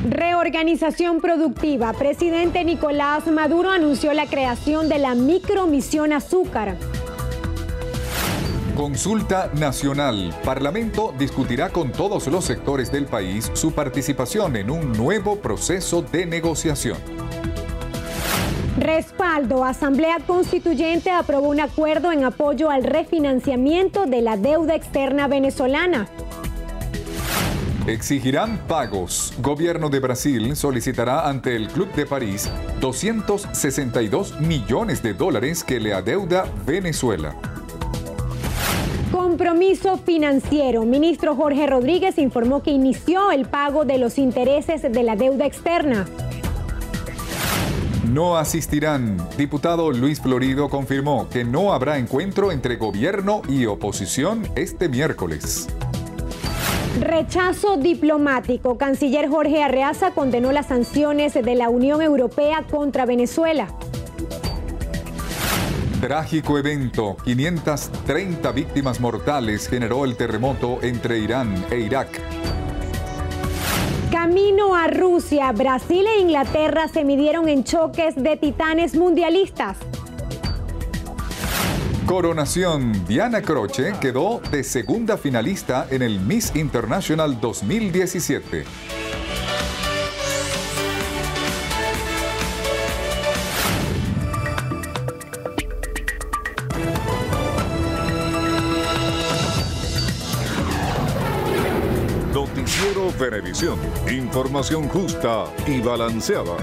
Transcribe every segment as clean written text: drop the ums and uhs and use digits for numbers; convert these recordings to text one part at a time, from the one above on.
Reorganización productiva. Presidente Nicolás Maduro anunció la creación de la micromisión azúcar. Consulta nacional. Parlamento discutirá con todos los sectores del país su participación en un nuevo proceso de negociación. Respaldo. Asamblea Constituyente aprobó un acuerdo en apoyo al refinanciamiento de la deuda externa venezolana. Exigirán pagos. Gobierno de Brasil solicitará ante el Club de París 262 millones de dólares que le adeuda Venezuela. Compromiso financiero. Ministro Jorge Rodríguez informó que inició el pago de los intereses de la deuda externa. No asistirán. Diputado Luis Florido confirmó que no habrá encuentro entre gobierno y oposición este miércoles. Rechazo diplomático. Canciller Jorge Arreaza condenó las sanciones de la Unión Europea contra Venezuela. Trágico evento. 530 víctimas mortales generó el terremoto entre Irán e Irak. Camino a Rusia. Brasil e Inglaterra se midieron en choques de titanes mundialistas. Coronación. Diana Croce quedó de segunda finalista en el Miss International 2017. Noticiero Venevisión. Información justa y balanceada.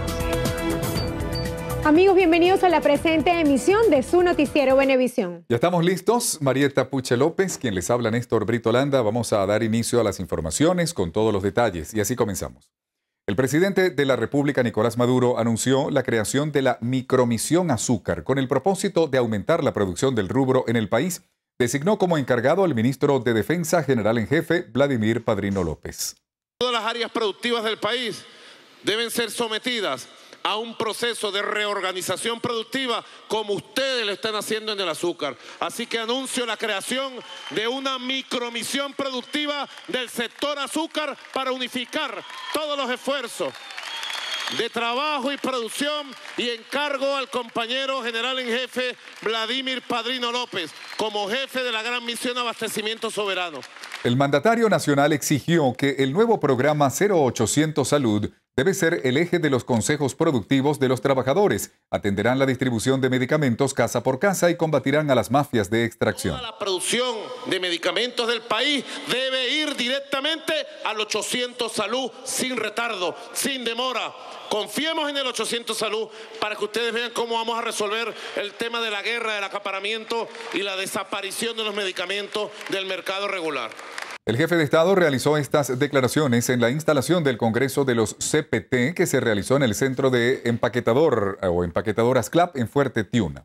Amigos, bienvenidos a la presente emisión de su noticiero Venevisión. Ya estamos listos. Marieta Puche López, quien les habla, Néstor Brito Landa. Vamos a dar inicio a las informaciones con todos los detalles. Y así comenzamos. El presidente de la República, Nicolás Maduro, anunció la creación de la micromisión azúcar con el propósito de aumentar la producción del rubro en el país. Designó como encargado al ministro de Defensa, general en jefe, Vladimir Padrino López. Todas las áreas productivas del país deben ser sometidas a un proceso de reorganización productiva como ustedes lo están haciendo en el azúcar. Así que anuncio la creación de una micromisión productiva del sector azúcar para unificar todos los esfuerzos de trabajo y producción y encargo al compañero general en jefe Vladimir Padrino López como jefe de la gran misión Abastecimiento Soberano. El mandatario nacional exigió que el nuevo programa 0800 Salud debe ser el eje de los consejos productivos de los trabajadores. Atenderán la distribución de medicamentos casa por casa y combatirán a las mafias de extracción. Toda la producción de medicamentos del país debe ir directamente al 800 Salud sin retardo, sin demora. Confiemos en el 800 Salud para que ustedes vean cómo vamos a resolver el tema de la guerra, del acaparamiento y la desaparición de los medicamentos del mercado regular. El jefe de Estado realizó estas declaraciones en la instalación del Congreso de los CPT que se realizó en el Centro de Empaquetadoras CLAP en Fuerte Tiuna.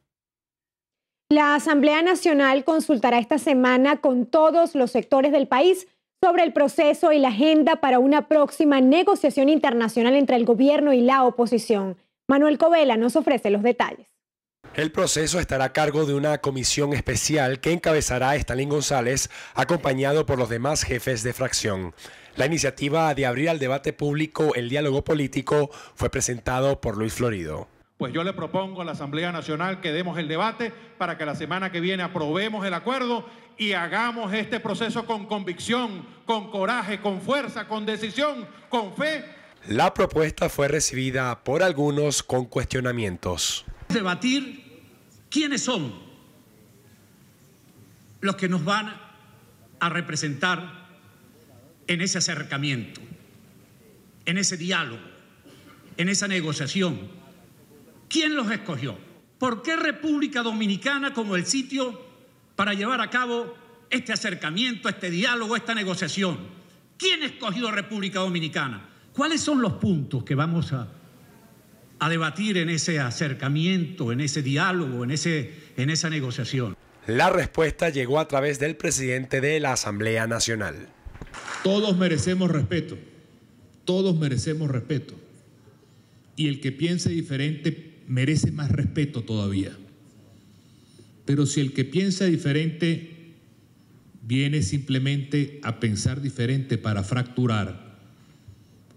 La Asamblea Nacional consultará esta semana con todos los sectores del país sobre el proceso y la agenda para una próxima negociación internacional entre el gobierno y la oposición. Manuel Covela nos ofrece los detalles. El proceso estará a cargo de una comisión especial que encabezará Stalin González, acompañado por los demás jefes de fracción. La iniciativa de abrir al debate público el diálogo político fue presentado por Luis Florido. Pues yo le propongo a la Asamblea Nacional que demos el debate para que la semana que viene aprobemos el acuerdo y hagamos este proceso con convicción, con coraje, con fuerza, con decisión, con fe. La propuesta fue recibida por algunos con cuestionamientos. Debatir quiénes son los que nos van a representar en ese acercamiento, en ese diálogo, en esa negociación. ¿Quién los escogió? ¿Por qué República Dominicana como el sitio para llevar a cabo este acercamiento, este diálogo, esta negociación? ¿Quién escogió República Dominicana? ¿Cuáles son los puntos que vamos a debatir en ese acercamiento, en ese diálogo, en esa negociación? La respuesta llegó a través del presidente de la Asamblea Nacional. Todos merecemos respeto, todos merecemos respeto. Y el que piense diferente merece más respeto todavía. Pero si el que piensa diferente viene simplemente a pensar diferente para fracturar,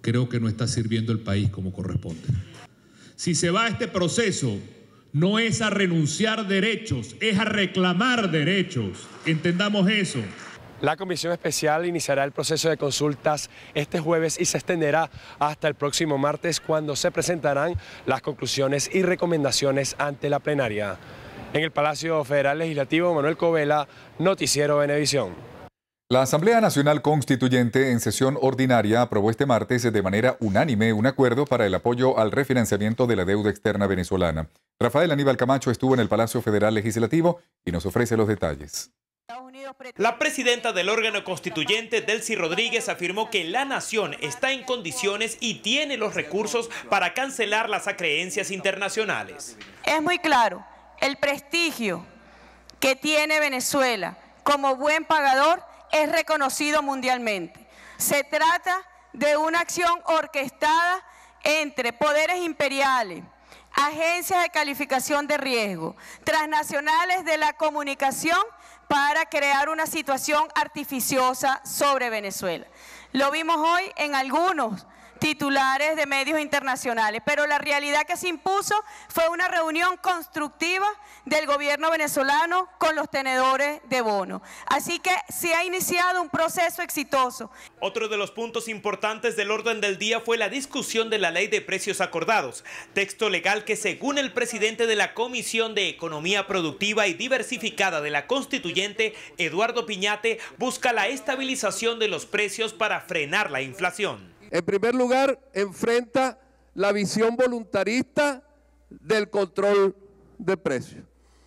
creo que no está sirviendo el país como corresponde. Si se va a este proceso, no es a renunciar derechos, es a reclamar derechos. Entendamos eso. La comisión especial iniciará el proceso de consultas este jueves y se extenderá hasta el próximo martes, cuando se presentarán las conclusiones y recomendaciones ante la plenaria. En el Palacio Federal Legislativo, Manuel Covela, Noticiero Venevisión. La Asamblea Nacional Constituyente en sesión ordinaria aprobó este martes de manera unánime un acuerdo para el apoyo al refinanciamiento de la deuda externa venezolana. Rafael Aníbal Camacho estuvo en el Palacio Federal Legislativo y nos ofrece los detalles. La presidenta del órgano constituyente, Delcy Rodríguez, afirmó que la nación está en condiciones y tiene los recursos para cancelar las acreencias internacionales. Es muy claro el prestigio que tiene Venezuela como buen pagador es reconocido mundialmente. Se trata de una acción orquestada entre poderes imperiales, agencias de calificación de riesgo, transnacionales de la comunicación para crear una situación artificiosa sobre Venezuela. Lo vimos hoy en algunos titulares de medios internacionales, pero la realidad que se impuso fue una reunión constructiva del gobierno venezolano con los tenedores de bonos. Así que se ha iniciado un proceso exitoso. Otro de los puntos importantes del orden del día fue la discusión de la Ley de Precios Acordados, texto legal que, según el presidente de la Comisión de Economía Productiva y Diversificada de la Constituyente, Eduardo Piñate, busca la estabilización de los precios para frenar la inflación. En primer lugar, enfrenta la visión voluntarista del control de precios,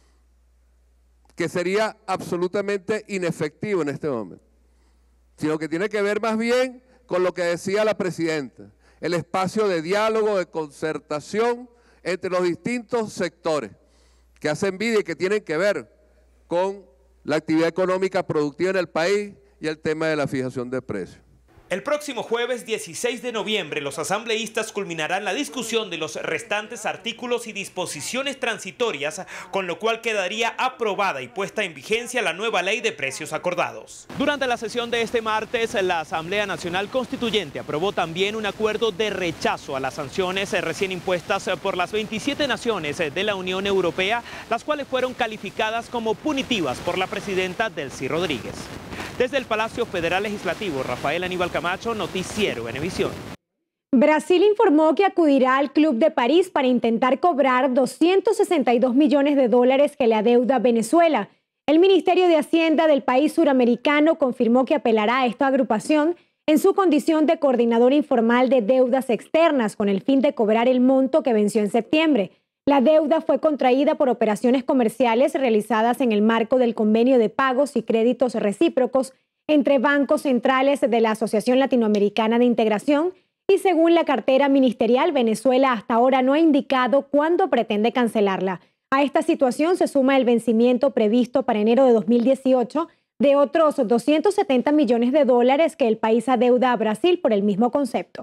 que sería absolutamente inefectivo en este momento, sino que tiene que ver más bien con lo que decía la presidenta, el espacio de diálogo, de concertación entre los distintos sectores que hacen vida y que tienen que ver con la actividad económica productiva en el país y el tema de la fijación de precios. El próximo jueves 16 de noviembre, los asambleístas culminarán la discusión de los restantes artículos y disposiciones transitorias, con lo cual quedaría aprobada y puesta en vigencia la nueva Ley de Precios Acordados. Durante la sesión de este martes, la Asamblea Nacional Constituyente aprobó también un acuerdo de rechazo a las sanciones recién impuestas por las 27 naciones de la Unión Europea, las cuales fueron calificadas como punitivas por la presidenta Delcy Rodríguez. Desde el Palacio Federal Legislativo, Rafael Aníbal Camacho, Noticiero Venevisión. Brasil informó que acudirá al Club de París para intentar cobrar 262 millones de dólares que le adeuda Venezuela. El Ministerio de Hacienda del país suramericano confirmó que apelará a esta agrupación en su condición de coordinador informal de deudas externas con el fin de cobrar el monto que venció en septiembre. La deuda fue contraída por operaciones comerciales realizadas en el marco del convenio de pagos y créditos recíprocos entre bancos centrales de la Asociación Latinoamericana de Integración y, según la cartera ministerial, Venezuela hasta ahora no ha indicado cuándo pretende cancelarla. A esta situación se suma el vencimiento previsto para enero de 2018 de otros 270 millones de dólares que el país adeuda a Brasil por el mismo concepto.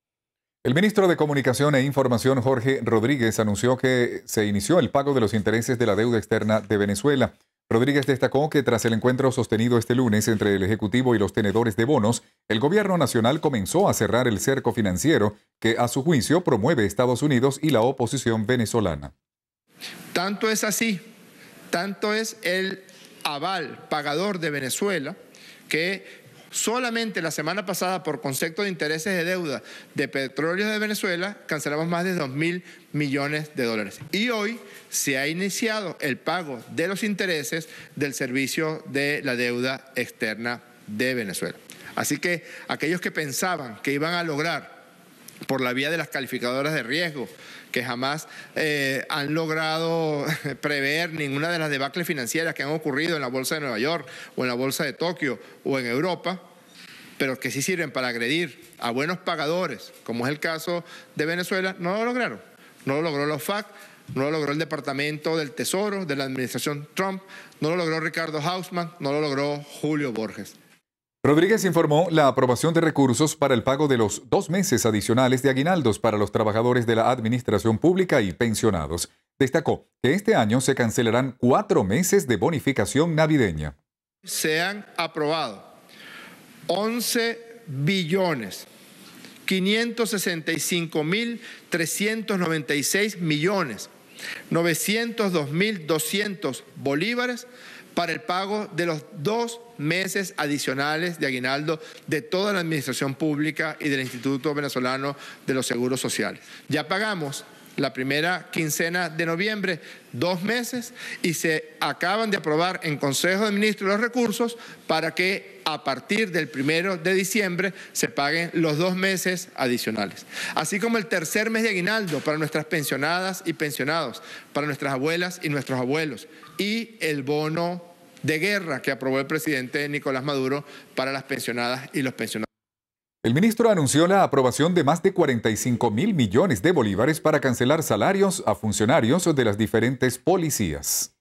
El ministro de Comunicación e Información, Jorge Rodríguez, anunció que se inició el pago de los intereses de la deuda externa de Venezuela. Rodríguez destacó que tras el encuentro sostenido este lunes entre el Ejecutivo y los tenedores de bonos, el gobierno nacional comenzó a cerrar el cerco financiero que, a su juicio, promueve Estados Unidos y la oposición venezolana. Tanto es así, tanto es el aval pagador de Venezuela que solamente la semana pasada, por concepto de intereses de deuda de Petróleos de Venezuela, cancelamos más de 2.000 millones de dólares. Y hoy se ha iniciado el pago de los intereses del servicio de la deuda externa de Venezuela. Así que aquellos que pensaban que iban a lograr por la vía de las calificadoras de riesgo, que jamás han logrado prever ninguna de las debacles financieras que han ocurrido en la Bolsa de Nueva York o en la Bolsa de Tokio o en Europa, pero que sí sirven para agredir a buenos pagadores, como es el caso de Venezuela, no lo lograron. No lo logró la OFAC, no lo logró el Departamento del Tesoro de la administración Trump, no lo logró Ricardo Hausmann, no lo logró Julio Borges. Rodríguez informó la aprobación de recursos para el pago de los 2 meses adicionales de aguinaldos para los trabajadores de la administración pública y pensionados. Destacó que este año se cancelarán 4 meses de bonificación navideña. Se han aprobado 11.500 565.396.902.200 bolívares para el pago de los 2 meses adicionales de aguinaldo de toda la administración pública y del Instituto Venezolano de los Seguros Sociales. Ya pagamos la primera quincena de noviembre 2 meses y se acaban de aprobar en Consejo de Ministros los recursos para que a partir del 1 de diciembre se paguen los 2 meses adicionales. Así como el tercer mes de aguinaldo para nuestras pensionadas y pensionados, para nuestras abuelas y nuestros abuelos, y el bono de guerra que aprobó el presidente Nicolás Maduro para las pensionadas y los pensionados. El ministro anunció la aprobación de más de 45.000 millones de bolívares para cancelar salarios a funcionarios de las diferentes policías.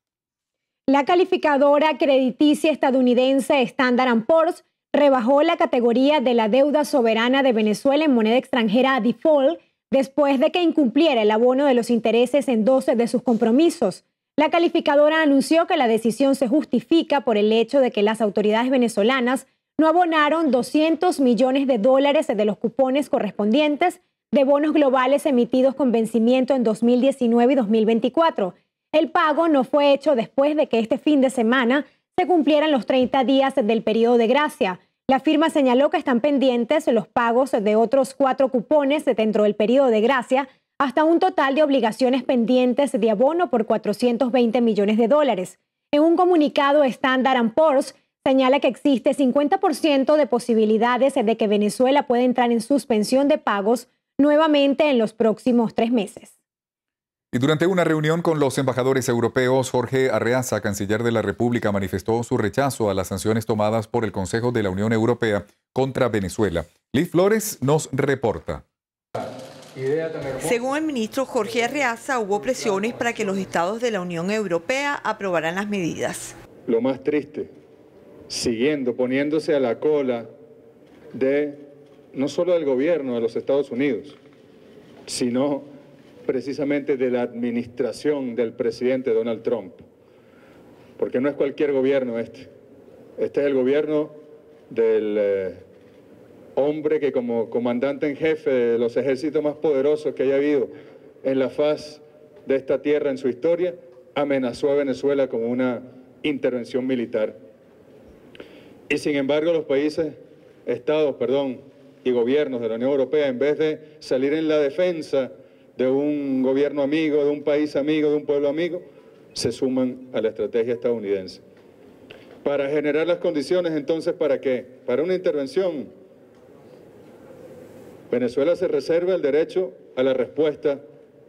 La calificadora crediticia estadounidense Standard & Poor's rebajó la categoría de la deuda soberana de Venezuela en moneda extranjera a default después de que incumpliera el abono de los intereses en 12 de sus compromisos. La calificadora anunció que la decisión se justifica por el hecho de que las autoridades venezolanas no abonaron $200 millones de los cupones correspondientes de bonos globales emitidos con vencimiento en 2019 y 2024. El pago no fue hecho después de que este fin de semana se cumplieran los 30 días del periodo de gracia. La firma señaló que están pendientes los pagos de otros 4 cupones dentro del periodo de gracia, hasta un total de obligaciones pendientes de abono por $420 millones. En un comunicado, Standard & Poor's señala que existe 50% de posibilidades de que Venezuela pueda entrar en suspensión de pagos nuevamente en los próximos 3 meses. Y durante una reunión con los embajadores europeos, Jorge Arreaza, canciller de la República, manifestó su rechazo a las sanciones tomadas por el Consejo de la Unión Europea contra Venezuela. Liz Flores nos reporta. Según el ministro Jorge Arreaza, hubo presiones para que los estados de la Unión Europea aprobaran las medidas. Lo más triste, poniéndose a la cola de no solo del gobierno de los Estados Unidos, sino precisamente de la administración del presidente Donald Trump. Porque no es cualquier gobierno este es el gobierno del hombre que como comandante en jefe de los ejércitos más poderosos que haya habido en la faz de esta tierra en su historia, amenazó a Venezuela con una intervención militar. Y sin embargo los estados y gobiernos de la Unión Europea, en vez de salir en la defensa de un gobierno amigo, de un país amigo, de un pueblo amigo, se suman a la estrategia estadounidense. Para generar las condiciones, entonces, ¿para qué? Para una intervención. Venezuela se reserva el derecho a la respuesta,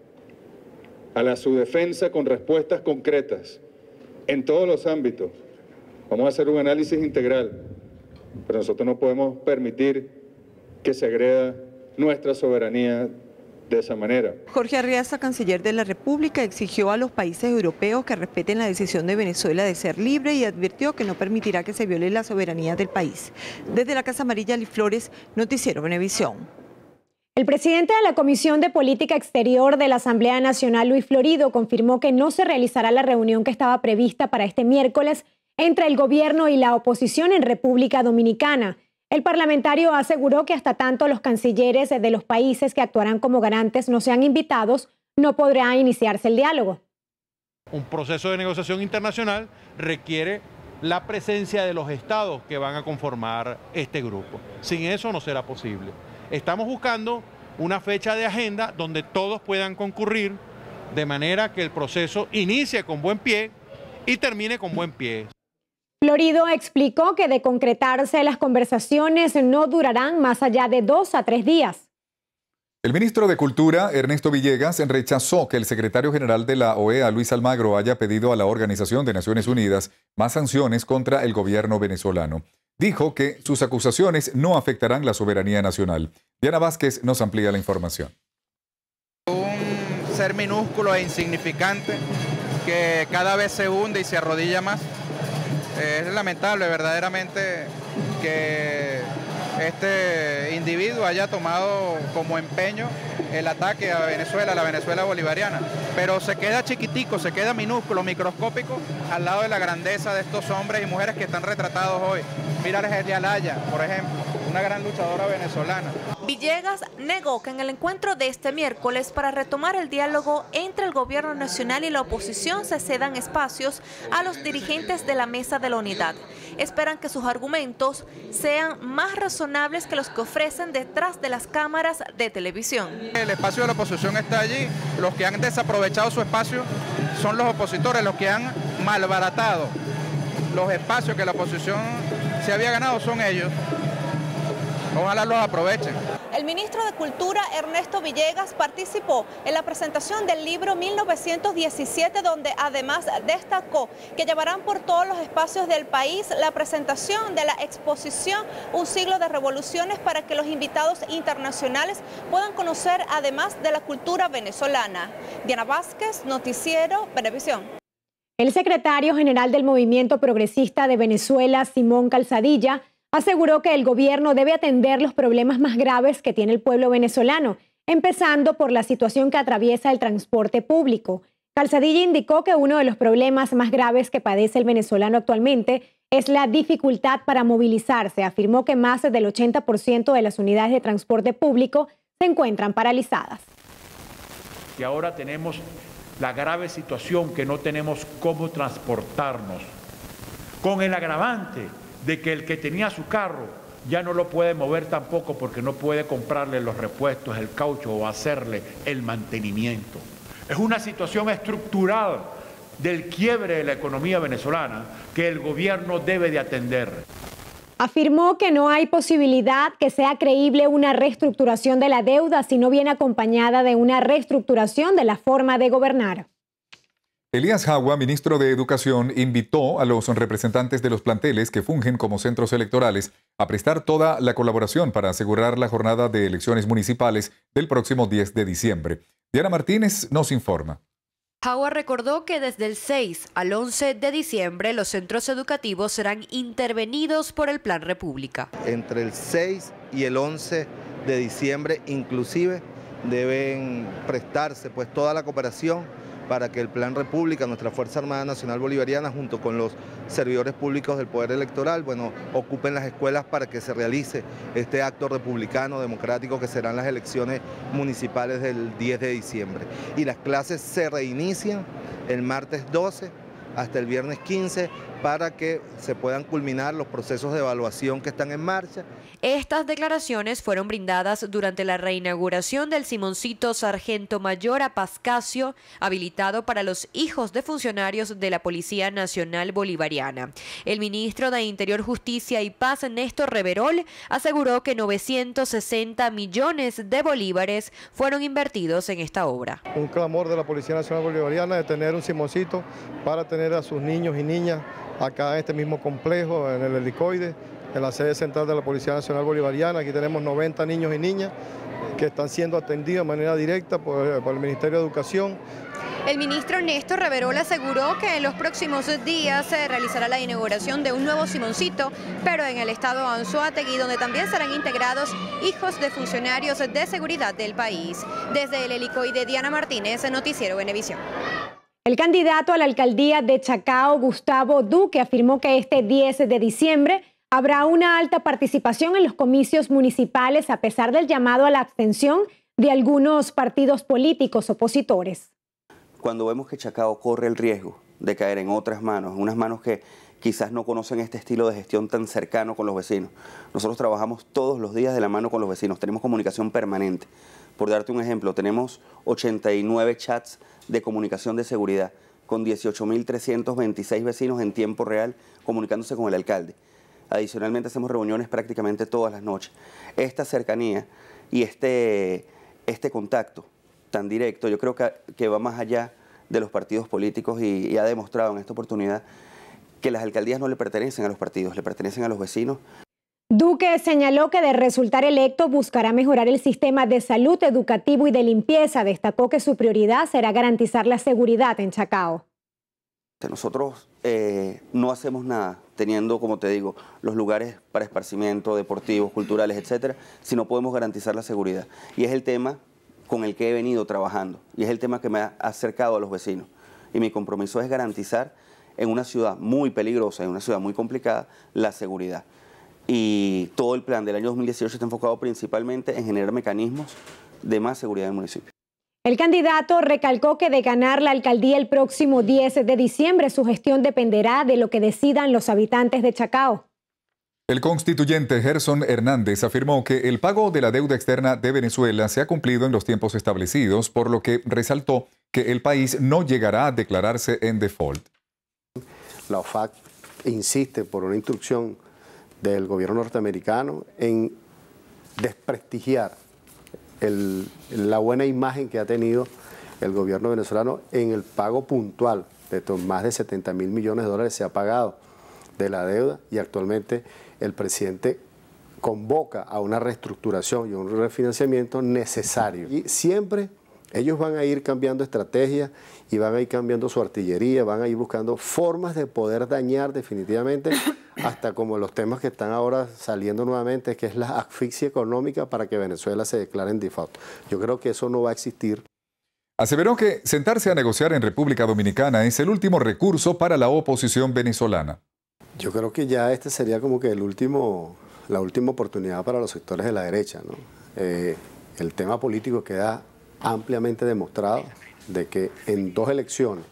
su defensa con respuestas concretas, en todos los ámbitos. Vamos a hacer un análisis integral, pero nosotros no podemos permitir que se agreda nuestra soberanía de esa manera. Jorge Arreaza, canciller de la República, exigió a los países europeos que respeten la decisión de Venezuela de ser libre y advirtió que no permitirá que se viole la soberanía del país. Desde la Casa Amarilla, Liz Flores, Noticiero Venevisión. El presidente de la Comisión de Política Exterior de la Asamblea Nacional, Luis Florido, confirmó que no se realizará la reunión que estaba prevista para este miércoles entre el gobierno y la oposición en República Dominicana. El parlamentario aseguró que hasta tanto los cancilleres de los países que actuarán como garantes no sean invitados, no podrá iniciarse el diálogo. Un proceso de negociación internacional requiere la presencia de los estados que van a conformar este grupo. Sin eso no será posible. Estamos buscando una fecha de agenda donde todos puedan concurrir de manera que el proceso inicie con buen pie y termine con buen pie. Florido explicó que de concretarse las conversaciones no durarán más allá de 2 a 3 días. El ministro de Cultura, Ernesto Villegas, rechazó que el secretario general de la OEA, Luis Almagro, haya pedido a la Organización de Naciones Unidas más sanciones contra el gobierno venezolano. Dijo que sus acusaciones no afectarán la soberanía nacional. Diana Vázquez nos amplía la información. Un ser minúsculo e insignificante que cada vez se hunde y se arrodilla más. Es lamentable verdaderamente que este individuo haya tomado como empeño el ataque a Venezuela, la Venezuela bolivariana, pero se queda chiquitico, se queda minúsculo, microscópico al lado de la grandeza de estos hombres y mujeres que están retratados hoy. Mira el Alaya, por ejemplo, una gran luchadora venezolana. Villegas negó que en el encuentro de este miércoles para retomar el diálogo entre el gobierno nacional y la oposición se cedan espacios a los dirigentes de la Mesa de la Unidad. Esperan que sus argumentos sean más razonables que los que ofrecen detrás de las cámaras de televisión. El espacio de la oposición está allí, los que han desaprovechado su espacio son los opositores, los que han malbaratado los espacios que la oposición se había ganado son ellos. Ojalá los aprovechen. El ministro de Cultura, Ernesto Villegas, participó en la presentación del libro 1917, donde además destacó que llevarán por todos los espacios del país la presentación de la exposición Un siglo de revoluciones para que los invitados internacionales puedan conocer además de la cultura venezolana. Diana Vázquez, Noticiero Venevisión. El secretario general del Movimiento Progresista de Venezuela, Simón Calzadilla, aseguró que el gobierno debe atender los problemas más graves que tiene el pueblo venezolano, empezando por la situación que atraviesa el transporte público. Calzadilla indicó que uno de los problemas más graves que padece el venezolano actualmente es la dificultad para movilizarse. Afirmó que más del 80% de las unidades de transporte público se encuentran paralizadas. Y ahora tenemos la grave situación que no tenemos cómo transportarnos, con el agravante de que el que tenía su carro ya no lo puede mover tampoco porque no puede comprarle los repuestos, el caucho o hacerle el mantenimiento. Es una situación estructural del quiebre de la economía venezolana que el gobierno debe de atender. Afirmó que no hay posibilidad que sea creíble una reestructuración de la deuda si no viene acompañada de una reestructuración de la forma de gobernar. Elías Jagua, ministro de Educación, invitó a los representantes de los planteles que fungen como centros electorales a prestar toda la colaboración para asegurar la jornada de elecciones municipales del próximo 10 de diciembre. Diana Martínez nos informa. Jagua recordó que desde el 6 al 11 de diciembre los centros educativos serán intervenidos por el Plan República. Entre el 6 y el 11 de diciembre inclusive deben prestarse pues toda la cooperación para que el Plan República, nuestra Fuerza Armada Nacional Bolivariana, junto con los servidores públicos del Poder Electoral, ocupen las escuelas para que se realice este acto republicano, democrático, que serán las elecciones municipales del 10 de diciembre. Y las clases se reinician el martes 12 hasta el viernes 15 para que se puedan culminar los procesos de evaluación que están en marcha. Estas declaraciones fueron brindadas durante la reinauguración del Simoncito Sargento Mayor a Pascasio, habilitado para los hijos de funcionarios de la Policía Nacional Bolivariana. El ministro de Interior, Justicia y Paz, Néstor Reverol, aseguró que 960 millones de bolívares fueron invertidos en esta obra. Un clamor de la Policía Nacional Bolivariana de tener un Simoncito para tener a sus niños y niñas acá en este mismo complejo, en el helicoide, en la sede central de la Policía Nacional Bolivariana. Aquí tenemos 90 niños y niñas que están siendo atendidos de manera directa por el Ministerio de Educación. El ministro Néstor Reverol aseguró que en los próximos días se realizará la inauguración de un nuevo Simoncito, pero en el estado Anzoátegui, donde también serán integrados hijos de funcionarios de seguridad del país. Desde el helicoide, Diana Martínez, Noticiero Venevisión. El candidato a la alcaldía de Chacao, Gustavo Duque, afirmó que este 10 de diciembre habrá una alta participación en los comicios municipales a pesar del llamado a la abstención de algunos partidos políticos opositores. Cuando vemos que Chacao corre el riesgo de caer en otras manos, unas manos que quizás no conocen este estilo de gestión tan cercano con los vecinos. Nosotros trabajamos todos los días de la mano con los vecinos, tenemos comunicación permanente. Por darte un ejemplo, tenemos 89 chats de comunicación de seguridad con 18.326 vecinos en tiempo real comunicándose con el alcalde. Adicionalmente hacemos reuniones prácticamente todas las noches. Esta cercanía y este contacto tan directo yo creo que va más allá de los partidos políticos y ha demostrado en esta oportunidad que las alcaldías no le pertenecen a los partidos, le pertenecen a los vecinos. Duque señaló que de resultar electo buscará mejorar el sistema de salud, educativo y de limpieza. Destacó que su prioridad será garantizar la seguridad en Chacao. Nosotros no hacemos nada teniendo, como te digo, los lugares para esparcimiento, deportivos, culturales, etcétera, si no podemos garantizar la seguridad. Y es el tema con el que he venido trabajando y es el tema que me ha acercado a los vecinos. Y mi compromiso es garantizar en una ciudad muy peligrosa, en una ciudad muy complicada, la seguridad. y todo el plan del año 2018 está enfocado principalmente en generar mecanismos de más seguridad en el municipio. El candidato recalcó que de ganar la alcaldía el próximo 10 de diciembre, su gestión dependerá de lo que decidan los habitantes de Chacao. El constituyente Gerson Hernández afirmó que el pago de la deuda externa de Venezuela se ha cumplido en los tiempos establecidos, por lo que resaltó que el país no llegará a declararse en default. La OFAC insiste por una instrucción del gobierno norteamericano en desprestigiar la buena imagen que ha tenido el gobierno venezolano en el pago puntual de más de 70.000 millones de dólares se ha pagado de la deuda, y actualmente el presidente convoca a una reestructuración y un refinanciamiento necesario. Y siempre ellos van a ir cambiando estrategias y van a ir cambiando su artillería, van a ir buscando formas de poder dañar definitivamente, hasta como los temas que están ahora saliendo nuevamente, que es la asfixia económica para que Venezuela se declare en default. Yo creo que eso no va a existir. Aseveró que sentarse a negociar en República Dominicana es el último recurso para la oposición venezolana. Yo creo que ya este sería como que la última oportunidad para los sectores de la derecha, ¿no? El tema político queda ampliamente demostrado de que en 2 elecciones,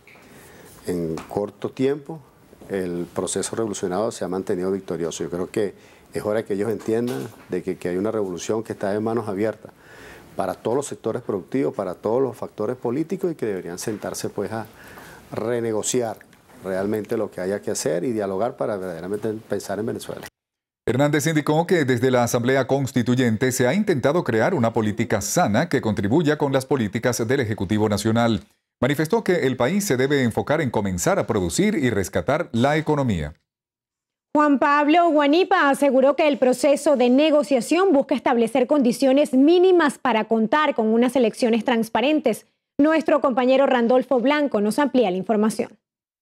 en corto tiempo, el proceso revolucionario se ha mantenido victorioso. Yo creo que es hora que ellos entiendan de que hay una revolución que está en manos abiertas para todos los sectores productivos, para todos los factores políticos, y que deberían sentarse pues a renegociar realmente lo que haya que hacer y dialogar para verdaderamente pensar en Venezuela. Hernández indicó que desde la Asamblea Constituyente se ha intentado crear una política sana que contribuya con las políticas del Ejecutivo Nacional. Manifestó que el país se debe enfocar en comenzar a producir y rescatar la economía. Juan Pablo Guanipa aseguró que el proceso de negociación busca establecer condiciones mínimas para contar con unas elecciones transparentes. Nuestro compañero Randolfo Blanco nos amplía la información.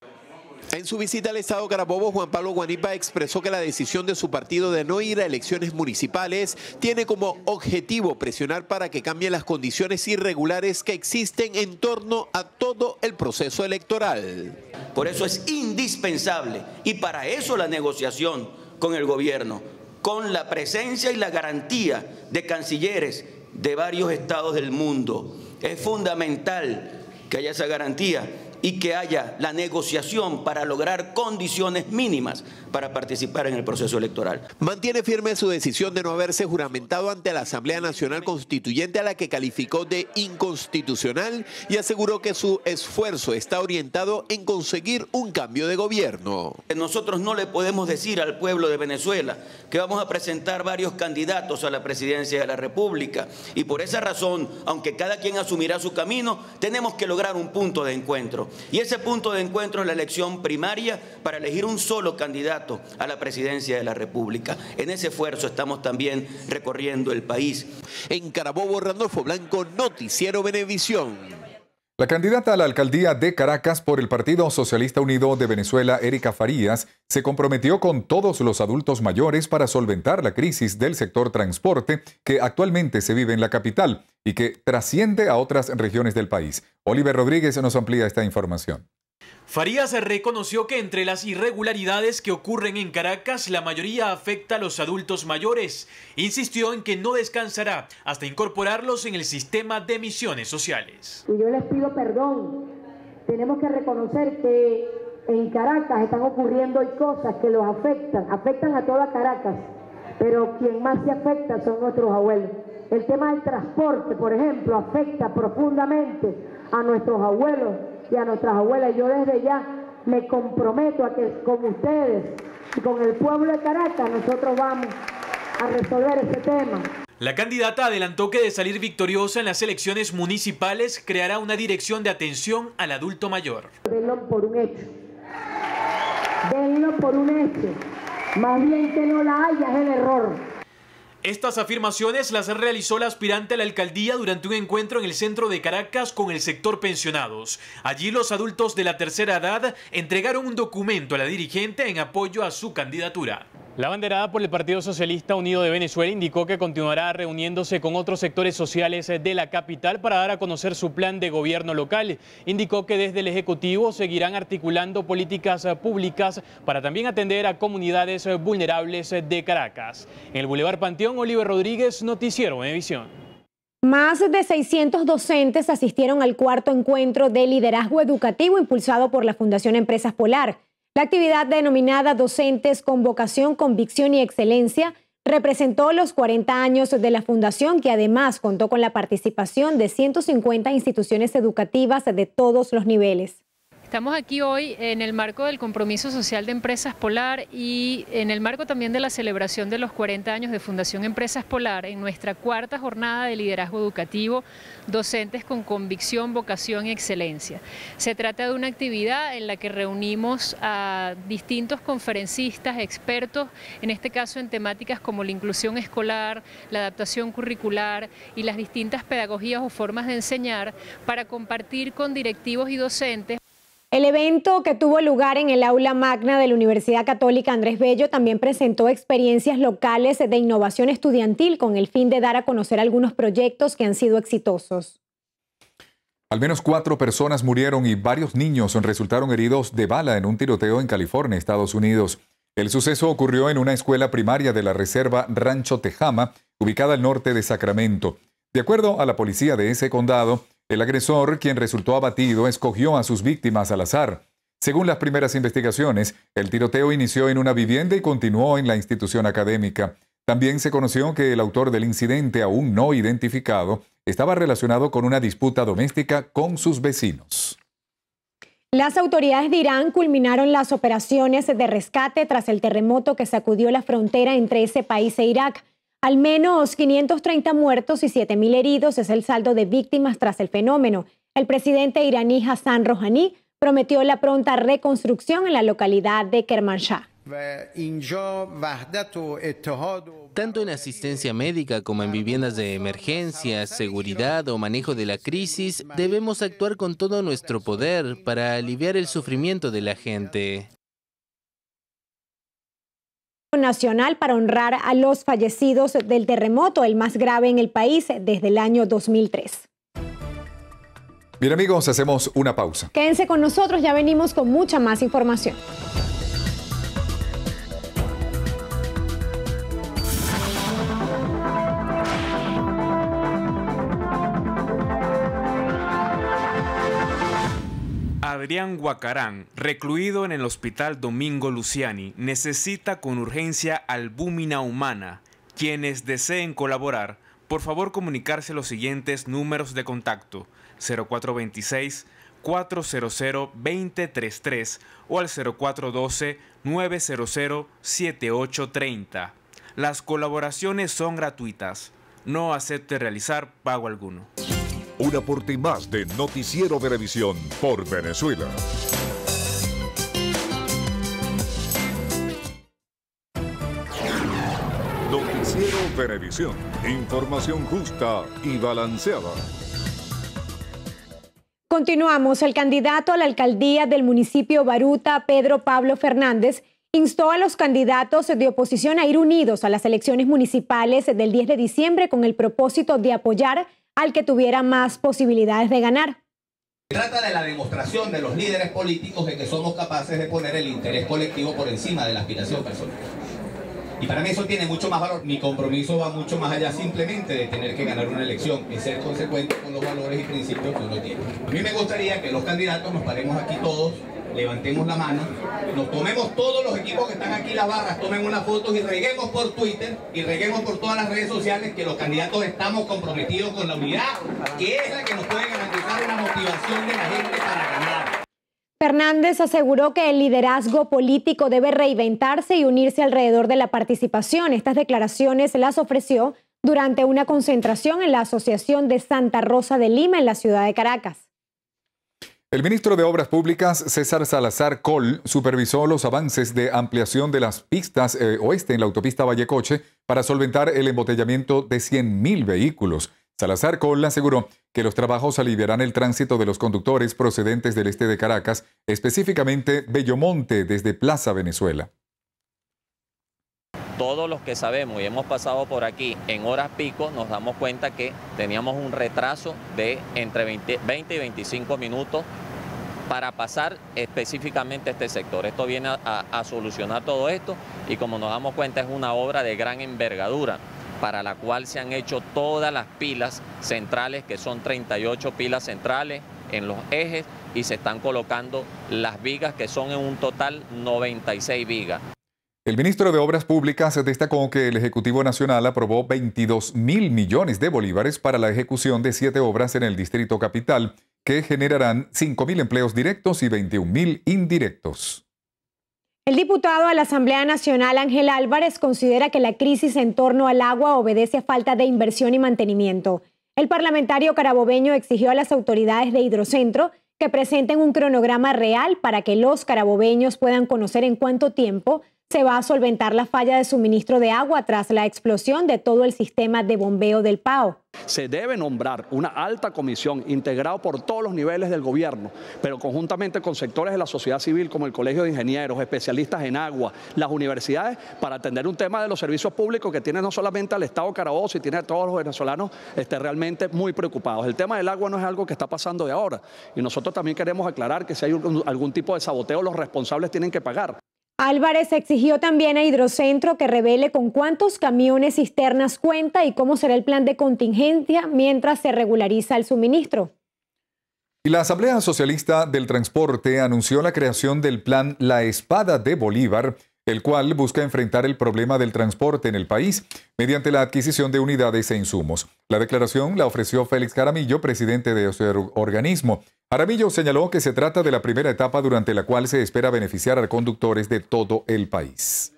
En su visita al estado Carabobo, Juan Pablo Guanipa expresó que la decisión de su partido de no ir a elecciones municipales tiene como objetivo presionar para que cambien las condiciones irregulares que existen en torno a todo el proceso electoral. Por eso es indispensable, y para eso la negociación con el gobierno, con la presencia y la garantía de cancilleres de varios estados del mundo. Es fundamental que haya esa garantía y que haya la negociación para lograr condiciones mínimas para participar en el proceso electoral. Mantiene firme su decisión de no haberse juramentado ante la Asamblea Nacional Constituyente, a la que calificó de inconstitucional, y aseguró que su esfuerzo está orientado en conseguir un cambio de gobierno. Nosotros no le podemos decir al pueblo de Venezuela que vamos a presentar varios candidatos a la presidencia de la República, y por esa razón, aunque cada quien asumirá su camino, tenemos que lograr un punto de encuentro. Y ese punto de encuentro es la elección primaria para elegir un solo candidato a la presidencia de la República. En ese esfuerzo estamos también recorriendo el país. En Carabobo, Randolfo Blanco, Noticiero Venevisión. La candidata a la alcaldía de Caracas por el Partido Socialista Unido de Venezuela, Erika Farías, se comprometió con todos los adultos mayores para solventar la crisis del sector transporte que actualmente se vive en la capital y que trasciende a otras regiones del país. Oliver Rodríguez nos amplía esta información. Farías reconoció que entre las irregularidades que ocurren en Caracas, la mayoría afecta a los adultos mayores. Insistió en que no descansará hasta incorporarlos en el sistema de misiones sociales. Y yo les pido perdón. Tenemos que reconocer que en Caracas están ocurriendo cosas que los afectan a toda Caracas, pero quien más se afecta son nuestros abuelos. El tema del transporte, por ejemplo, afecta profundamente a nuestros abuelos y a nuestras abuelas. Yo desde ya me comprometo a que con ustedes y con el pueblo de Caracas nosotros vamos a resolver ese tema. La candidata adelantó que de salir victoriosa en las elecciones municipales creará una dirección de atención al adulto mayor. Denlo por un hecho. Denlo por un hecho. Más bien que no la haya es el error. Estas afirmaciones las realizó la aspirante a la alcaldía durante un encuentro en el centro de Caracas con el sector pensionados. Allí los adultos de la tercera edad entregaron un documento a la dirigente en apoyo a su candidatura. La banderada por el Partido Socialista Unido de Venezuela indicó que continuará reuniéndose con otros sectores sociales de la capital para dar a conocer su plan de gobierno local. Indicó que desde el Ejecutivo seguirán articulando políticas públicas para también atender a comunidades vulnerables de Caracas. En el Boulevard Panteón, Oliver Rodríguez, Noticiero Venevisión. Más de 600 docentes asistieron al cuarto encuentro de liderazgo educativo impulsado por la Fundación Empresas Polar. La actividad denominada Docentes con Vocación, Convicción y Excelencia representó los 40 años de la fundación, que además contó con la participación de 150 instituciones educativas de todos los niveles. Estamos aquí hoy en el marco del compromiso social de Empresas Polar y en el marco también de la celebración de los 40 años de Fundación Empresas Polar, en nuestra cuarta jornada de liderazgo educativo, Docentes con Convicción, Vocación y Excelencia. Se trata de una actividad en la que reunimos a distintos conferencistas, expertos, en este caso en temáticas como la inclusión escolar, la adaptación curricular y las distintas pedagogías o formas de enseñar, para compartir con directivos y docentes. El evento, que tuvo lugar en el aula magna de la Universidad Católica Andrés Bello, también presentó experiencias locales de innovación estudiantil con el fin de dar a conocer algunos proyectos que han sido exitosos. Al menos 4 personas murieron y varios niños resultaron heridos de bala en un tiroteo en California, Estados Unidos. El suceso ocurrió en una escuela primaria de la reserva Rancho Tejama, ubicada al norte de Sacramento. De acuerdo a la policía de ese condado, el agresor, quien resultó abatido, escogió a sus víctimas al azar. Según las primeras investigaciones, el tiroteo inició en una vivienda y continuó en la institución académica. También se conoció que el autor del incidente, aún no identificado, estaba relacionado con una disputa doméstica con sus vecinos. Las autoridades de Irán culminaron las operaciones de rescate tras el terremoto que sacudió la frontera entre ese país e Irak. Al menos 530 muertos y 7.000 heridos es el saldo de víctimas tras el fenómeno. El presidente iraní Hassan Rouhani prometió la pronta reconstrucción en la localidad de Kermanshah. Tanto en asistencia médica como en viviendas de emergencia, seguridad o manejo de la crisis, debemos actuar con todo nuestro poder para aliviar el sufrimiento de la gente. Nacional para honrar a los fallecidos del terremoto, el más grave en el país desde el año 2003. Bien, amigos, hacemos una pausa. Quédense con nosotros, ya venimos con mucha más información. Adrián Guacarán, recluido en el Hospital Domingo Luciani, necesita con urgencia albúmina humana. Quienes deseen colaborar, por favor comunicarse los siguientes números de contacto: 0426-400-2033 o al 0412-900-7830. Las colaboraciones son gratuitas. No acepte realizar pago alguno. Un aporte más de Noticiero Venevisión por Venezuela. Noticiero Venevisión. Información justa y balanceada. Continuamos. El candidato a la alcaldía del municipio Baruta, Pedro Pablo Fernández, instó a los candidatos de oposición a ir unidos a las elecciones municipales del 10 de diciembre con el propósito de apoyar al que tuviera más posibilidades de ganar. Se trata de la demostración de los líderes políticos de que somos capaces de poner el interés colectivo por encima de la aspiración personal. Y para mí eso tiene mucho más valor. Mi compromiso va mucho más allá simplemente de tener que ganar una elección, es ser consecuente con los valores y principios que uno tiene. A mí me gustaría que los candidatos nos paremos aquí todos, levantemos la mano, nos tomemos todos los equipos que están aquí, las barras, tomen unas fotos y reguemos por Twitter y reguemos por todas las redes sociales que los candidatos estamos comprometidos con la unidad, que es la que nos puede garantizar una motivación de la gente para ganar. Fernández aseguró que el liderazgo político debe reinventarse y unirse alrededor de la participación. Estas declaraciones las ofreció durante una concentración en la Asociación de Santa Rosa de Lima en la ciudad de Caracas. El ministro de Obras Públicas, César Salazar Coll, supervisó los avances de ampliación de las pistas oeste en la autopista Vallecoche para solventar el embotellamiento de 100.000 vehículos. Salazar Coll aseguró que los trabajos aliviarán el tránsito de los conductores procedentes del este de Caracas, específicamente Bellomonte desde Plaza Venezuela. todos los que sabemos y hemos pasado por aquí en horas pico, nos damos cuenta que teníamos un retraso de entre 20 y 25 minutos para pasar específicamente este sector. Esto viene a solucionar todo esto y como nos damos cuenta es una obra de gran envergadura para la cual se han hecho todas las pilas centrales, que son 38 pilas centrales en los ejes, y se están colocando las vigas, que son en un total 96 vigas. El ministro de Obras Públicas destacó que el Ejecutivo Nacional aprobó 22.000 millones de bolívares para la ejecución de 7 obras en el Distrito Capital, que generarán 5.000 empleos directos y 21.000 indirectos. El diputado a la Asamblea Nacional, Ángel Álvarez, considera que la crisis en torno al agua obedece a falta de inversión y mantenimiento. El parlamentario carabobeño exigió a las autoridades de Hidrocentro que presenten un cronograma real para que los carabobeños puedan conocer en cuánto tiempo se va a solventar la falla de suministro de agua tras la explosión de todo el sistema de bombeo del Pao. Se debe nombrar una alta comisión integrada por todos los niveles del gobierno, pero conjuntamente con sectores de la sociedad civil como el Colegio de Ingenieros, especialistas en agua, las universidades, para atender un tema de los servicios públicos que tiene no solamente al Estado Carabobo, sino tiene a todos los venezolanos realmente muy preocupados. El tema del agua no es algo que está pasando de ahora y nosotros también queremos aclarar que si hay algún tipo de saboteo, los responsables tienen que pagar. Álvarez exigió también a Hidrocentro que revele con cuántos camiones cisternas cuenta y cómo será el plan de contingencia mientras se regulariza el suministro. Y la Asamblea Socialista del Transporte anunció la creación del plan La Espada de Bolívar, el cual busca enfrentar el problema del transporte en el país mediante la adquisición de unidades e insumos. La declaración la ofreció Félix Jaramillo, presidente de ese organismo. Jaramillo señaló que se trata de la primera etapa durante la cual se espera beneficiar a conductores de todo el país.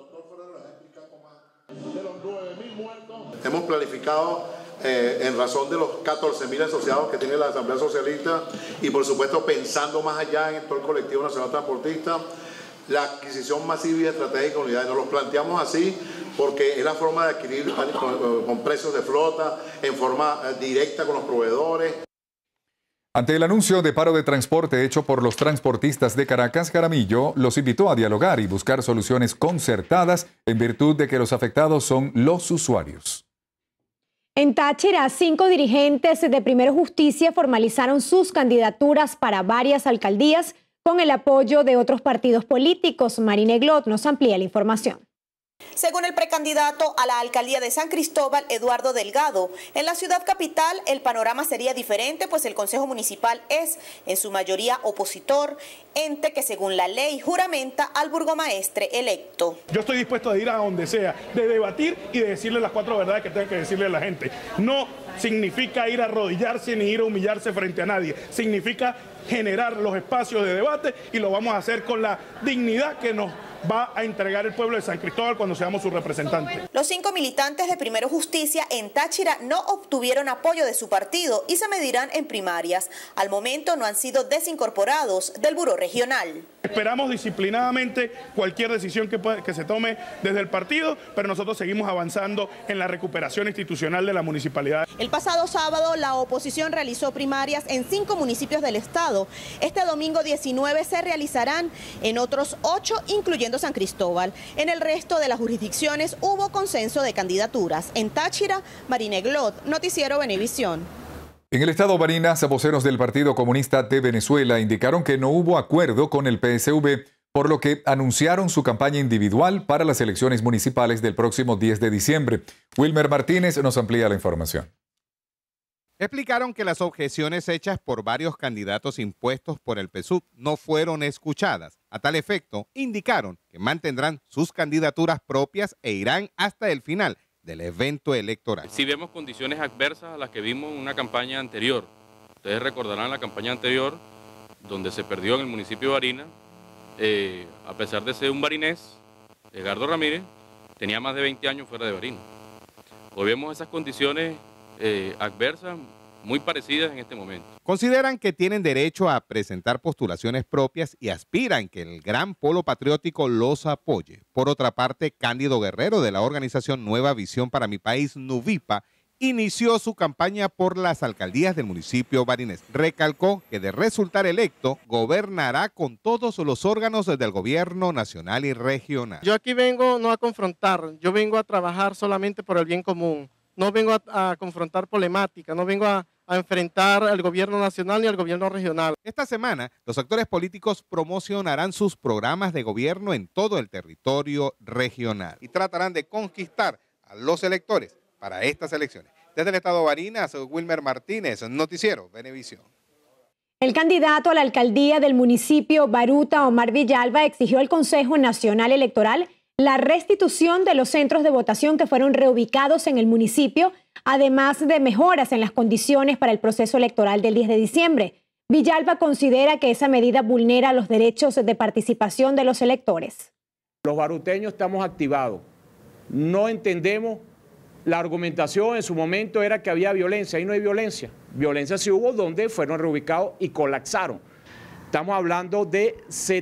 Hemos planificado en razón de los 14.000 asociados que tiene la Asamblea Socialista y por supuesto pensando más allá en todo el colectivo nacional transportista, la adquisición masiva y estratégica de unidades. Nos los planteamos así porque es la forma de adquirir con precios de flota, en forma directa con los proveedores. Ante el anuncio de paro de transporte hecho por los transportistas de Caracas, Jaramillo los invitó a dialogar y buscar soluciones concertadas en virtud de que los afectados son los usuarios. En Táchira, 5 dirigentes de Primero Justicia formalizaron sus candidaturas para varias alcaldías con el apoyo de otros partidos políticos. Marina Glot nos amplía la información. Según el precandidato a la alcaldía de San Cristóbal, Eduardo Delgado, en la ciudad capital el panorama sería diferente, pues el Consejo Municipal es en su mayoría opositor, ente que según la ley juramenta al burgomaestre electo. Yo estoy dispuesto a ir a donde sea, de debatir y de decirle las 4 verdades que tengo que decirle a la gente. No significa ir a arrodillarse ni ir a humillarse frente a nadie, significa generar los espacios de debate y lo vamos a hacer con la dignidad que nos va a entregar el pueblo de San Cristóbal cuando seamos sus representantes. Los 5 militantes de Primero Justicia en Táchira no obtuvieron apoyo de su partido y se medirán en primarias. Al momento no han sido desincorporados del Buró Regional. Esperamos disciplinadamente cualquier decisión que se tome desde el partido, pero nosotros seguimos avanzando en la recuperación institucional de la municipalidad. El pasado sábado la oposición realizó primarias en 5 municipios del estado. Este domingo 19 se realizarán en otros 8, incluyendo San Cristóbal. En el resto de las jurisdicciones hubo consenso de candidaturas. En Táchira, Marina Glot, Noticiero Venevisión. En el estado Barinas, voceros del Partido Comunista de Venezuela indicaron que no hubo acuerdo con el PSV, por lo que anunciaron su campaña individual para las elecciones municipales del próximo 10 de diciembre. Wilmer Martínez nos amplía la información. Explicaron que las objeciones hechas por varios candidatos impuestos por el PSUV no fueron escuchadas. A tal efecto, indicaron que mantendrán sus candidaturas propias e irán hasta el final del evento electoral. Si vemos condiciones adversas a las que vimos en una campaña anterior, ustedes recordarán la campaña anterior, donde se perdió en el municipio de Barinas, a pesar de ser un barinés, Edgardo Ramírez tenía más de 20 años fuera de Barinas. Hoy vemos esas condiciones adversas muy parecidas en este momento. Consideran que tienen derecho a presentar postulaciones propias y aspiran que el gran polo patriótico los apoye. Por otra parte, Cándido Guerrero, de la organización Nueva Visión para mi País, Nuvipa, inició su campaña por las alcaldías del municipio barinés. Recalcó que de resultar electo, gobernará con todos los órganos del gobierno nacional y regional. Yo aquí vengo no a confrontar, yo vengo a trabajar solamente por el bien común. No vengo a confrontar problemática, no vengo a enfrentar al gobierno nacional ni al gobierno regional. Esta semana, los actores políticos promocionarán sus programas de gobierno en todo el territorio regional y tratarán de conquistar a los electores para estas elecciones. Desde el estado de Barinas, Wilmer Martínez, Noticiero Venevisión. El candidato a la alcaldía del municipio Baruta, Omar Villalba, exigió al Consejo Nacional Electoral la restitución de los centros de votación que fueron reubicados en el municipio, además de mejoras en las condiciones para el proceso electoral del 10 de diciembre. Villalba considera que esa medida vulnera los derechos de participación de los electores. Los baruteños estamos activados. No entendemos la argumentación en su momento era que había violencia. Ahí no hay violencia. Violencia sí hubo donde fueron reubicados y colapsaron. Estamos hablando de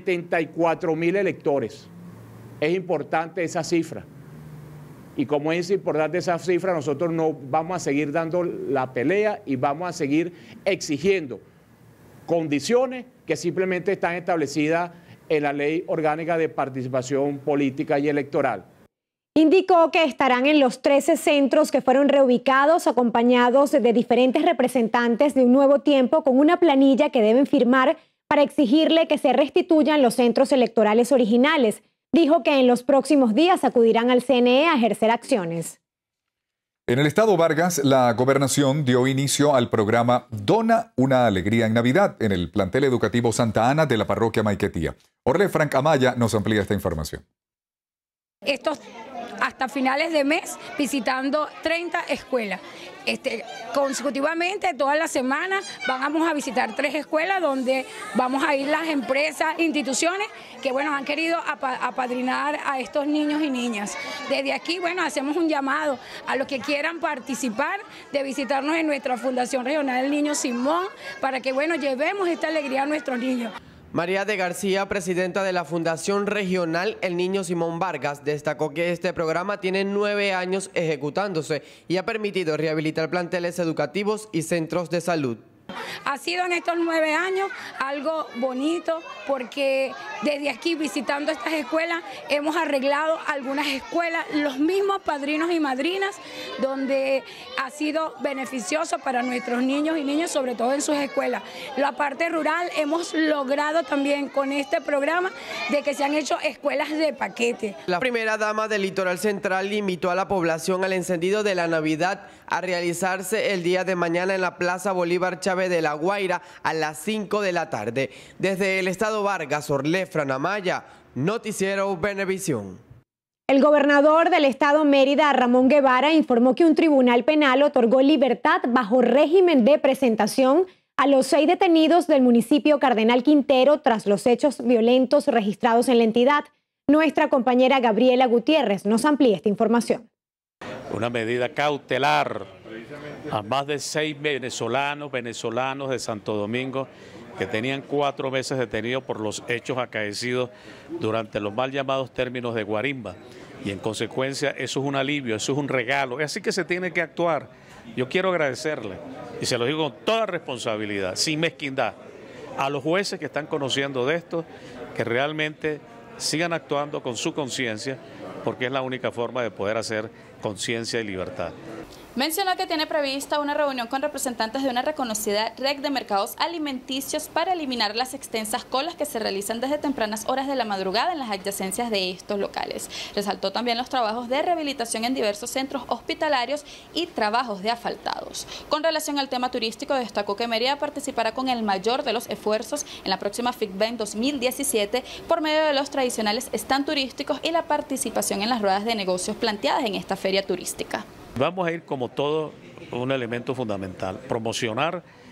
74.000 electores. Es importante esa cifra. Y como es importante esa cifra, nosotros no vamos a seguir dando la pelea y vamos a seguir exigiendo condiciones que simplemente están establecidas en la Ley Orgánica de Participación Política y Electoral. Indicó que estarán en los 13 centros que fueron reubicados, acompañados de diferentes representantes de Un Nuevo Tiempo, con una planilla que deben firmar para exigirle que se restituyan los centros electorales originales. Dijo que en los próximos días acudirán al CNE a ejercer acciones. En el estado Vargas, la gobernación dio inicio al programa Dona una alegría en Navidad en el plantel educativo Santa Ana de la parroquia Maiquetía. Orle Frank Amaya nos amplía esta información. Estos hasta finales de mes visitando 30 escuelas. Consecutivamente toda la semana vamos a visitar 3 escuelas donde vamos a ir las empresas, instituciones que han querido apadrinar a estos niños y niñas. Desde aquí hacemos un llamado a los que quieran participar de visitarnos en nuestra Fundación Regional del Niño Simón para que llevemos esta alegría a nuestros niños. María de García, presidenta de la Fundación Regional El Niño Simón Vargas, destacó que este programa tiene 9 años ejecutándose y ha permitido rehabilitar planteles educativos y centros de salud. Ha sido en estos 9 años algo bonito porque desde aquí visitando estas escuelas hemos arreglado algunas escuelas, los mismos padrinos y madrinas, donde ha sido beneficioso para nuestros niños y niñas, sobre todo en sus escuelas. La parte rural hemos logrado también con este programa de que se han hecho escuelas de paquete. La primera dama del Litoral Central invitó a la población al encendido de la Navidad a realizarse el día de mañana en la Plaza Bolívar Chávez de La Guaira a las 5 de la tarde. Desde el estado Vargas, Orle Frank Amaya, Noticiero Venevisión. El gobernador del estado Mérida, Ramón Guevara, informó que un tribunal penal otorgó libertad bajo régimen de presentación a los 6 detenidos del municipio Cardenal Quintero tras los hechos violentos registrados en la entidad. Nuestra compañera Gabriela Gutiérrez nos amplía esta información. Una medida cautelar a más de 6 venezolanos de Santo Domingo que tenían 4 meses detenidos por los hechos acaecidos durante los mal llamados términos de Guarimba. Y en consecuencia eso es un alivio, eso es un regalo, es así que se tiene que actuar. Yo quiero agradecerle, y se lo digo con toda responsabilidad, sin mezquindad, a los jueces que están conociendo de esto, que realmente sigan actuando con su conciencia, porque es la única forma de poder hacer conciencia y libertad. Mencionó que tiene prevista una reunión con representantes de una reconocida red de mercados alimenticios para eliminar las extensas colas que se realizan desde tempranas horas de la madrugada en las adyacencias de estos locales. Resaltó también los trabajos de rehabilitación en diversos centros hospitalarios y trabajos de asfaltados. Con relación al tema turístico, destacó que Mérida participará con el mayor de los esfuerzos en la próxima FICBEN 2017 por medio de los tradicionales stand turísticos y la participación en las ruedas de negocios planteadas en esta feria turística. Vamos a ir como todo un elemento fundamental, promocionar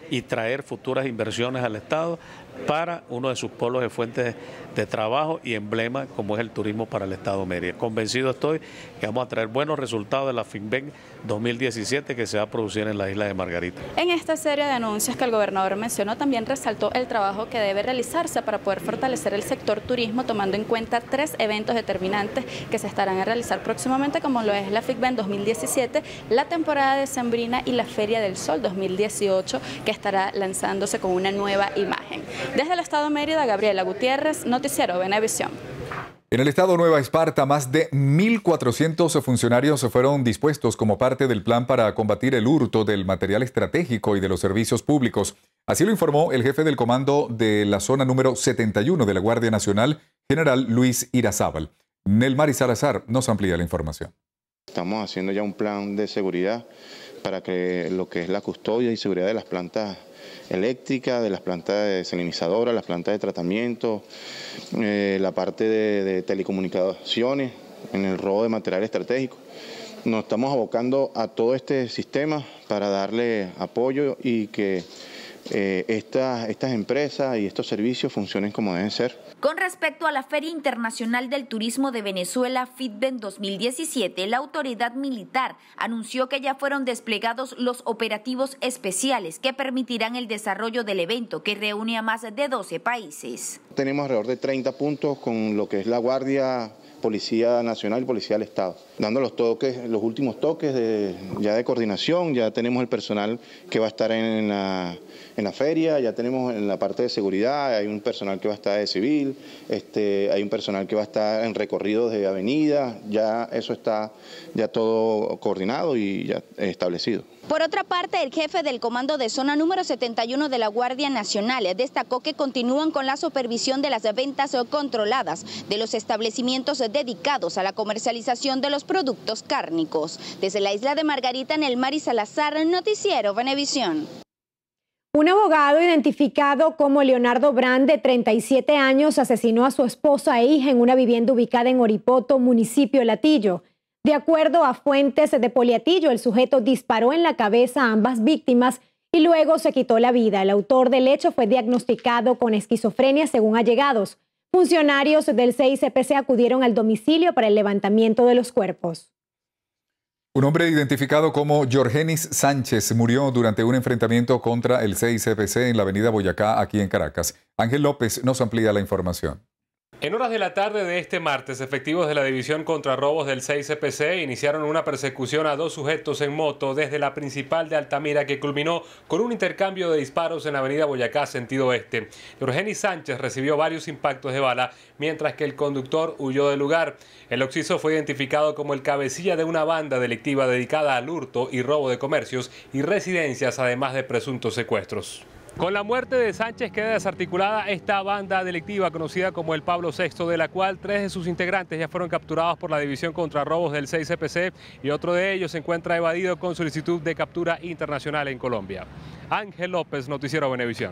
y traer futuras inversiones al Estado para uno de sus polos de fuentes de trabajo y emblema como es el turismo para el Estado Mérida. Convencido estoy que vamos a traer buenos resultados de la FINVEN 2017 que se va a producir en la isla de Margarita. En esta serie de anuncios que el gobernador mencionó, también resaltó el trabajo que debe realizarse para poder fortalecer el sector turismo, tomando en cuenta 3 eventos determinantes que se estarán a realizar próximamente, como lo es la FINVEN 2017, la temporada decembrina y la Feria del Sol 2018, que estará lanzándose con una nueva imagen. Desde el Estado Mérida, Gabriela Gutiérrez, Noticiero Venevisión. En el estado Nueva Esparta, más de 1.400 funcionarios fueron dispuestos como parte del plan para combatir el hurto del material estratégico y de los servicios públicos. Así lo informó el jefe del comando de la zona número 71 de la Guardia Nacional, general Luis Irazábal. Nelmari Salazar nos amplía la información. Estamos haciendo ya un plan de seguridad para que lo que es la custodia y seguridad de las plantas eléctricas, de las plantas desalinizadoras, las plantas de tratamiento, la parte de telecomunicaciones, en el robo de material estratégico. Nos estamos abocando a todo este sistema para darle apoyo y que estas empresas y estos servicios funcionen como deben ser. Con respecto a la Feria Internacional del Turismo de Venezuela, FITVEN 2017, la autoridad militar anunció que ya fueron desplegados los operativos especiales que permitirán el desarrollo del evento, que reúne a más de 12 países. Tenemos alrededor de 30 puntos con lo que es la Guardia, Policía Nacional y Policía del Estado, dando los últimos toques ya de coordinación. Ya tenemos el personal que va a estar en la feria, ya tenemos en la parte de seguridad, hay un personal que va a estar de civil, hay un personal que va a estar en recorridos de avenida, ya eso está ya todo coordinado y ya establecido. Por otra parte, el jefe del comando de zona número 71 de la Guardia Nacional destacó que continúan con la supervisión de las ventas controladas de los establecimientos dedicados a la comercialización de los productos cárnicos. Desde la isla de Margarita, Nelmari Salazar, Noticiero Venevisión. Un abogado identificado como Leonardo Brand, de 37 años, asesinó a su esposa e hija en una vivienda ubicada en Oripoto, municipio de Latillo. De acuerdo a fuentes de Poliatillo, el sujeto disparó en la cabeza a ambas víctimas y luego se quitó la vida. El autor del hecho fue diagnosticado con esquizofrenia, según allegados. Funcionarios del CICPC acudieron al domicilio para el levantamiento de los cuerpos. Un hombre identificado como Jorgenis Sánchez murió durante un enfrentamiento contra el CICPC en la avenida Boyacá, aquí en Caracas. Ángel López nos amplía la información. En horas de la tarde de este martes, efectivos de la División contra Robos del CICPC iniciaron una persecución a 2 sujetos en moto desde la principal de Altamira, que culminó con un intercambio de disparos en la avenida Boyacá, sentido oeste. Jorgenis Sánchez recibió varios impactos de bala, mientras que el conductor huyó del lugar. El occiso fue identificado como el cabecilla de una banda delictiva dedicada al hurto y robo de comercios y residencias, además de presuntos secuestros. Con la muerte de Sánchez queda desarticulada esta banda delictiva conocida como el Pablo VI, de la cual 3 de sus integrantes ya fueron capturados por la División contra Robos del CICPC y otro de ellos se encuentra evadido con solicitud de captura internacional en Colombia. Ángel López, Noticiero Venevisión.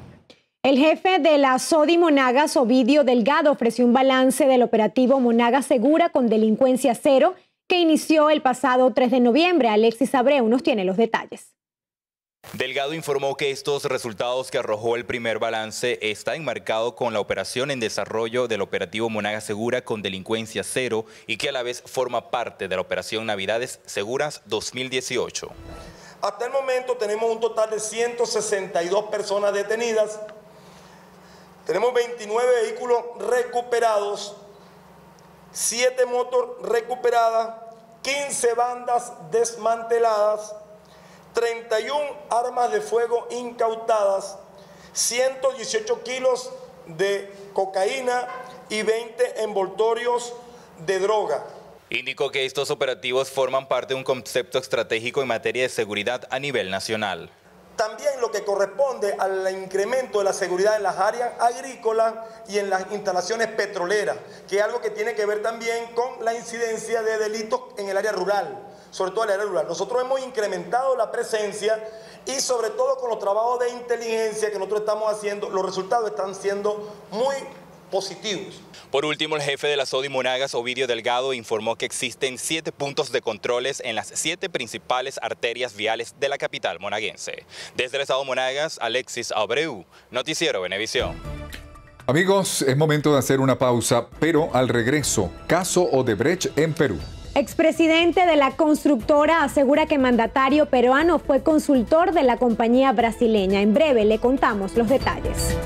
El jefe de la SODI Monagas, Ovidio Delgado, ofreció un balance del operativo Monagas Segura con delincuencia cero que inició el pasado 3 de noviembre. Alexis Abreu nos tiene los detalles. Delgado informó que estos resultados que arrojó el primer balance está enmarcado con la operación en desarrollo del operativo Monagas Segura con delincuencia cero y que a la vez forma parte de la operación Navidades Seguras 2018. Hasta el momento tenemos un total de 162 personas detenidas, tenemos 29 vehículos recuperados, 7 motos recuperadas, 15 bandas desmanteladas, 31 armas de fuego incautadas, 118 kilos de cocaína y 20 envoltorios de droga. Indicó que estos operativos forman parte de un concepto estratégico en materia de seguridad a nivel nacional. También lo que corresponde al incremento de la seguridad en las áreas agrícolas y en las instalaciones petroleras, que es algo que tiene que ver también con la incidencia de delitos en el área rural. Sobre todo en el área rural. Nosotros hemos incrementado la presencia y sobre todo con los trabajos de inteligencia que nosotros estamos haciendo, los resultados están siendo muy positivos. Por último, el jefe de la SODI Monagas, Ovidio Delgado, informó que existen 7 puntos de controles en las 7 principales arterias viales de la capital monaguense. Desde el estado Monagas, Alexis Abreu, Noticiero Venevisión. Amigos, es momento de hacer una pausa, pero al regreso, caso Odebrecht en Perú. Expresidente de la constructora asegura que mandatario peruano fue consultor de la compañía brasileña. En breve le contamos los detalles.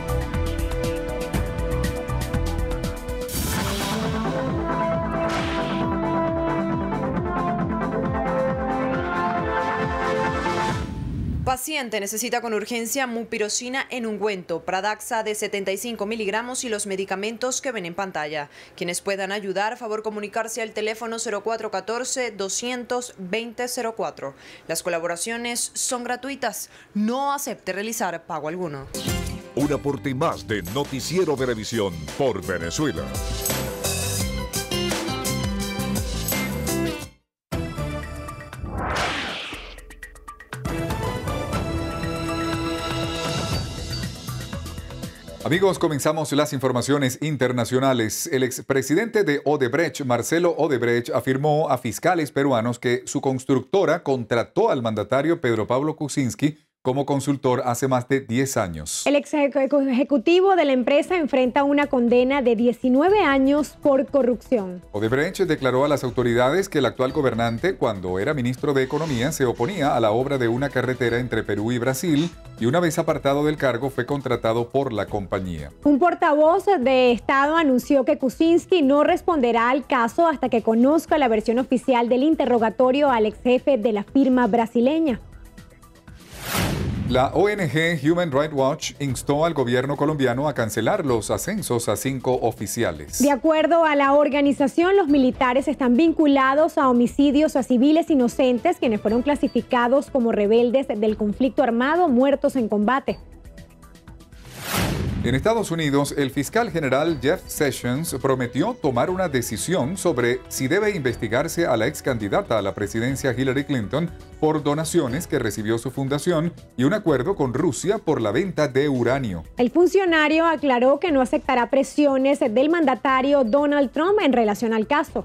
Paciente necesita con urgencia mupirocina en ungüento, Pradaxa de 75 miligramos y los medicamentos que ven en pantalla. Quienes puedan ayudar, favor comunicarse al teléfono 0414-200-2004. Las colaboraciones son gratuitas. No acepte realizar pago alguno. Un aporte más de Noticiero Venevisión por Venezuela. Amigos, comenzamos las informaciones internacionales. El expresidente de Odebrecht, Marcelo Odebrecht, afirmó a fiscales peruanos que su constructora contrató al mandatario Pedro Pablo Kuczynski como consultor hace más de 10 años. El ex ejecutivo de la empresa enfrenta una condena de 19 años por corrupción. Odebrecht declaró a las autoridades que el actual gobernante, cuando era ministro de Economía, se oponía a la obra de una carretera entre Perú y Brasil y una vez apartado del cargo fue contratado por la compañía. Un portavoz de Estado anunció que Kuczynski no responderá al caso hasta que conozca la versión oficial del interrogatorio al ex jefe de la firma brasileña. La ONG Human Rights Watch instó al gobierno colombiano a cancelar los ascensos a 5 oficiales. De acuerdo a la organización, los militares están vinculados a homicidios a civiles inocentes, quienes fueron clasificados como rebeldes del conflicto armado muertos en combate. En Estados Unidos, el fiscal general Jeff Sessions prometió tomar una decisión sobre si debe investigarse a la ex candidata a la presidencia Hillary Clinton por donaciones que recibió su fundación y un acuerdo con Rusia por la venta de uranio. El funcionario aclaró que no aceptará presiones del mandatario Donald Trump en relación al caso.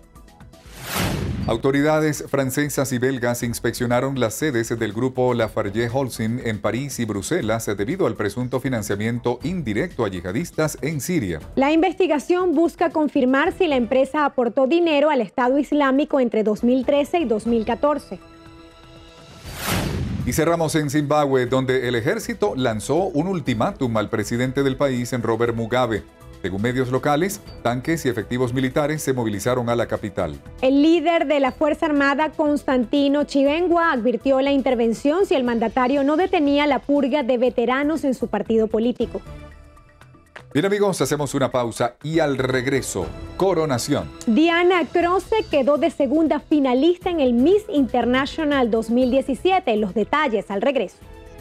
Autoridades francesas y belgas inspeccionaron las sedes del grupo Lafarge Holcim en París y Bruselas debido al presunto financiamiento indirecto a yihadistas en Siria. La investigación busca confirmar si la empresa aportó dinero al Estado Islámico entre 2013 y 2014. Y cerramos en Zimbabue, donde el ejército lanzó un ultimátum al presidente del país, Robert Mugabe. Según medios locales, tanques y efectivos militares se movilizaron a la capital. El líder de la Fuerza Armada, Constantino Chiwenga, advirtió la intervención si el mandatario no detenía la purga de veteranos en su partido político. Bien amigos, hacemos una pausa y al regreso, coronación. Diana Croce quedó de segunda finalista en el Miss International 2017. Los detalles al regreso.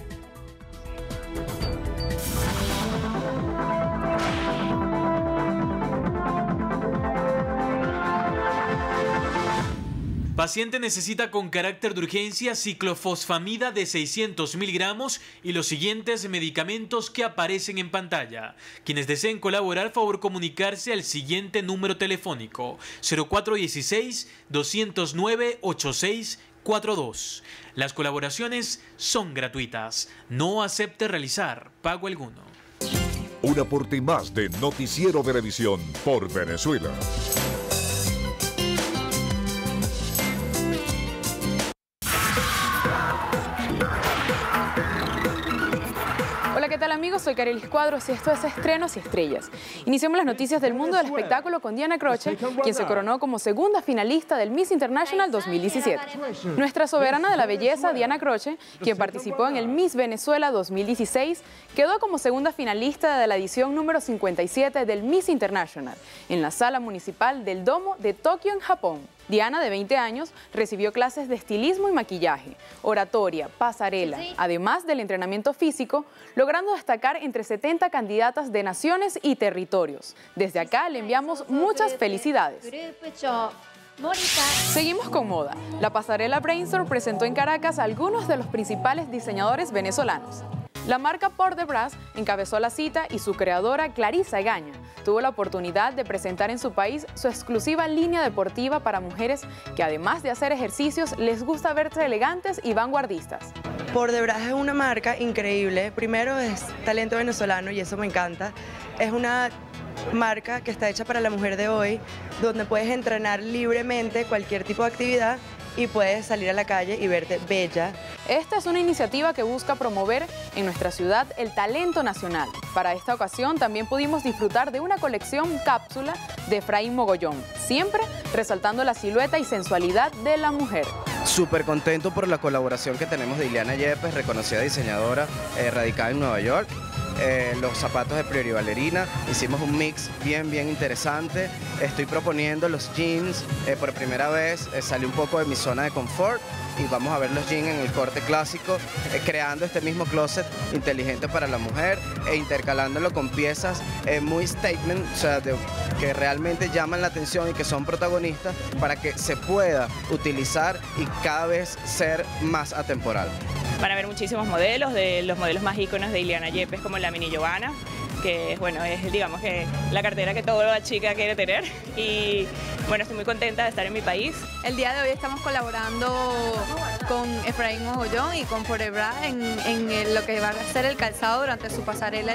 Paciente necesita con carácter de urgencia ciclofosfamida de 600 miligramos y los siguientes medicamentos que aparecen en pantalla. Quienes deseen colaborar, favor comunicarse al siguiente número telefónico 0416-209-8642. Las colaboraciones son gratuitas. No acepte realizar pago alguno. Un aporte más de Noticiero Venevisión por Venezuela. Hola, ¿qué tal amigos? Soy Carelis Cuadros y esto es Estrenos y Estrellas. Iniciamos las noticias del mundo del espectáculo con Diana Croce, quien se coronó como segunda finalista del Miss International 2017. Nuestra soberana de la belleza, Diana Croce, quien participó en el Miss Venezuela 2016, quedó como segunda finalista de la edición número 57 del Miss International, en la sala municipal del Domo de Tokio, en Japón. Diana, de 20 años, recibió clases de estilismo y maquillaje, oratoria, pasarela, además del entrenamiento físico, logrando destacar entre 70 candidatas de naciones y territorios. Desde acá le enviamos muchas felicidades. Seguimos con moda. La pasarela Brainstorm presentó en Caracas a algunos de los principales diseñadores venezolanos. La marca Port de Brass encabezó la cita y su creadora Clarisa Egaña tuvo la oportunidad de presentar en su país su exclusiva línea deportiva para mujeres que, además de hacer ejercicios, les gusta verse elegantes y vanguardistas. Por de Braz es una marca increíble. Primero es talento venezolano y eso me encanta. Es una marca que está hecha para la mujer de hoy, donde puedes entrenar libremente cualquier tipo de actividad y puedes salir a la calle y verte bella. Esta es una iniciativa que busca promover en nuestra ciudad el talento nacional. Para esta ocasión también pudimos disfrutar de una colección cápsula de Efraín Mogollón, siempre resaltando la silueta y sensualidad de la mujer. Súper contento por la colaboración que tenemos de Ileana Yepes, reconocida diseñadora radicada en Nueva York. Los zapatos de Priori Ballerina, hicimos un mix bien interesante. Estoy proponiendo los jeans, por primera vez salí un poco de mi zona de confort y vamos a ver los jeans en el corte clásico, creando este mismo closet inteligente para la mujer e intercalándolo con piezas muy statement, o sea, que realmente llaman la atención y que son protagonistas para que se pueda utilizar y cada vez ser más atemporal. Van a haber muchísimos modelos, de los modelos más íconos de Ileana Yepes, como la Mini Giovanna, que bueno, es digamos que la cartera que toda chica quiere tener. Y bueno, estoy muy contenta de estar en mi país. El día de hoy estamos colaborando con Efraín Mogollón y con Forever en lo que va a ser el calzado durante su pasarela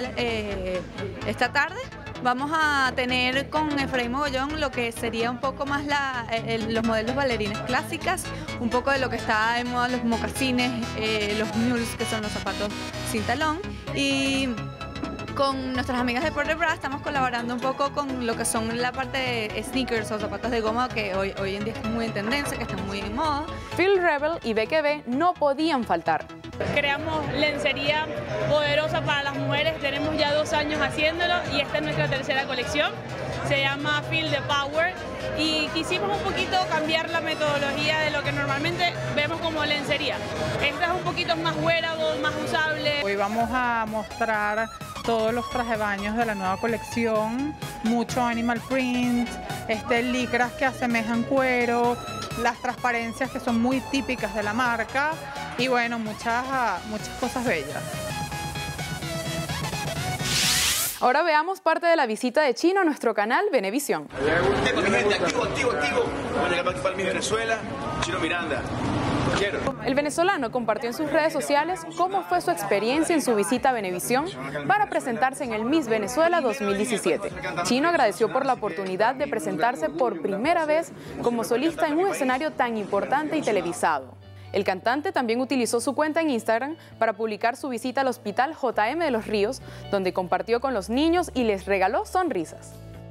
esta tarde. Vamos a tener con Efraín Mogollón lo que sería un poco más los modelos bailarines clásicas, un poco de lo que está de moda, los mocasines, los mules, que son los zapatos sin talón, y con nuestras amigas de Forever estamos colaborando un poco con lo que son la parte de sneakers o zapatos de goma que hoy en día están muy en tendencia, que están muy en moda. Phil Rebel y BKB no podían faltar. Creamos lencería poderosa para las mujeres, tenemos ya 2 años haciéndolo y esta es nuestra tercera colección. Se llama Feel the Power y quisimos un poquito cambiar la metodología de lo que normalmente vemos como lencería. Esta es un poquito más wearable, más usable. Hoy vamos a mostrar todos los trajes de baños de la nueva colección, mucho animal print, licras que asemejan cuero, las transparencias que son muy típicas de la marca y bueno, muchas cosas bellas. Ahora veamos parte de la visita de Chino a nuestro canal Venevisión. Mi gente, activo. Voy a llegar para mi Venezuela, Chino Miranda. El venezolano compartió en sus redes sociales cómo fue su experiencia en su visita a Venevisión para presentarse en el Miss Venezuela 2017. Chino agradeció por la oportunidad de presentarse por primera vez como solista en un escenario tan importante y televisado. El cantante también utilizó su cuenta en Instagram para publicar su visita al Hospital JM de los Ríos, donde compartió con los niños y les regaló sonrisas.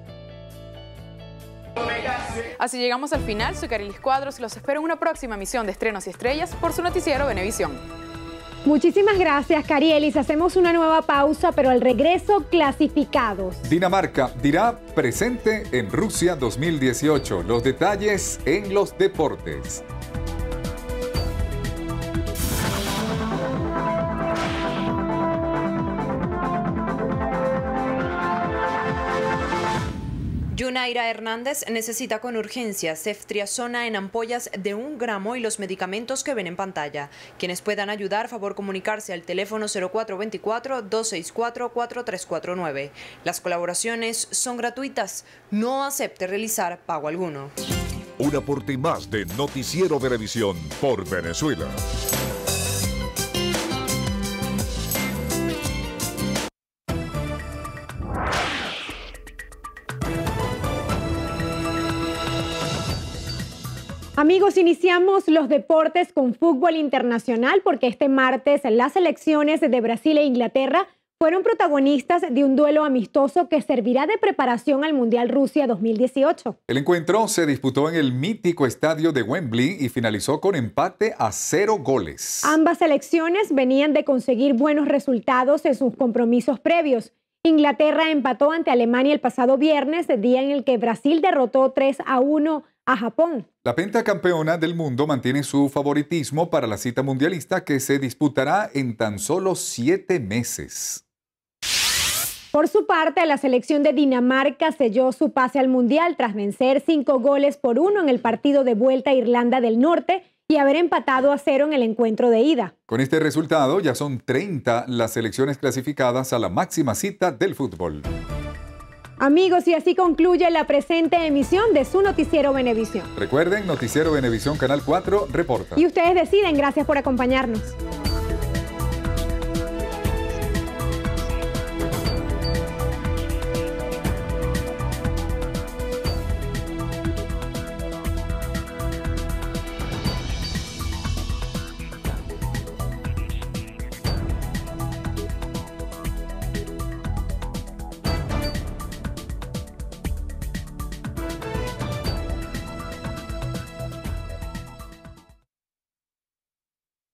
Así llegamos al final. Soy Carelis Cuadros y los espero en una próxima emisión de Estrenos y Estrellas por su noticiero Venevisión. Muchísimas gracias, Carielis. Hacemos una nueva pausa, pero al regreso, clasificados. Dinamarca dirá presente en Rusia 2018. Los detalles en los deportes. Yunaira Hernández necesita con urgencia ceftriaxona en ampollas de 1 gramo y los medicamentos que ven en pantalla. Quienes puedan ayudar, favor comunicarse al teléfono 0424-264-4349. Las colaboraciones son gratuitas. No acepte realizar pago alguno. Un aporte más de Noticiero Venevisión por Venezuela. Amigos, iniciamos los deportes con fútbol internacional porque este martes las selecciones de Brasil e Inglaterra fueron protagonistas de un duelo amistoso que servirá de preparación al Mundial Rusia 2018. El encuentro se disputó en el mítico estadio de Wembley y finalizó con empate a 0 goles. Ambas selecciones venían de conseguir buenos resultados en sus compromisos previos. Inglaterra empató ante Alemania el pasado viernes, día en el que Brasil derrotó 3-1 a Japón. La pentacampeona del mundo mantiene su favoritismo para la cita mundialista que se disputará en tan solo 7 meses. Por su parte, la selección de Dinamarca selló su pase al Mundial tras vencer 5-1 en el partido de vuelta a Irlanda del Norte y haber empatado a 0 en el encuentro de ida. Con este resultado ya son 30 las selecciones clasificadas a la máxima cita del fútbol. Amigos, y así concluye la presente emisión de su Noticiero Venevisión. Recuerden, Noticiero Venevisión Canal 4 reporta. Y ustedes deciden. Gracias por acompañarnos.